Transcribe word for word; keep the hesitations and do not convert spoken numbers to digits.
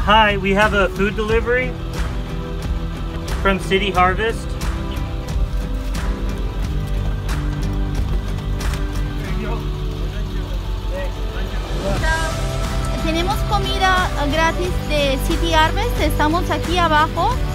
Hi, we have a food delivery from City Harvest. Tenemos comida gratis de City Harvest, estamos aquí abajo.